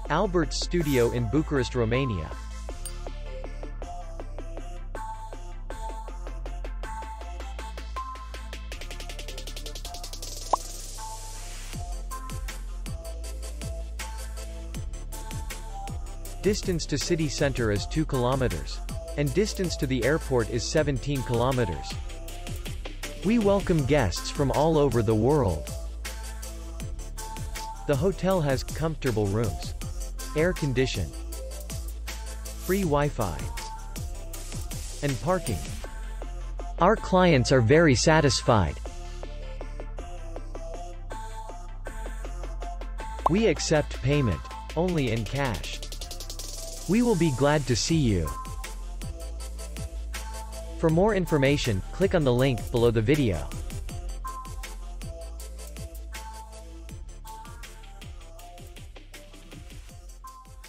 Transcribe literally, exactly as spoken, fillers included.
Albert's studio in Bucharest, Romania. Distance to city center is two kilometers. And distance to the airport is seventeen kilometers. We welcome guests from all over the world. The hotel has comfortable rooms, air condition, free Wi-Fi, and parking. Our clients are very satisfied. We accept payment only in cash. We will be glad to see you. For more information, click on the link below the video.